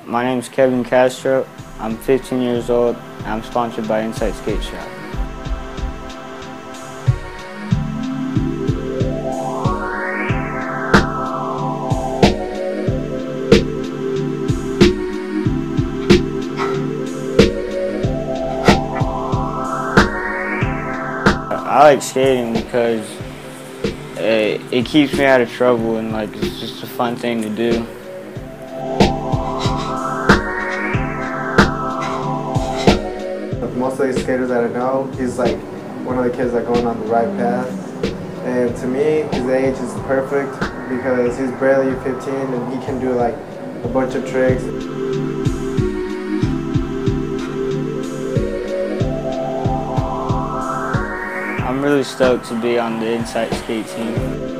My name is Kevin Castro. I'm 15 years old. I'm sponsored by Incite Skate Shop. I like skating because it keeps me out of trouble and it's just a fun thing to do. Most of these skaters that I know, he's like one of the kids that are going on the right path. And to me, his age is perfect because he's barely 15 and he can do like a bunch of tricks. I'm really stoked to be on the Incite skate team.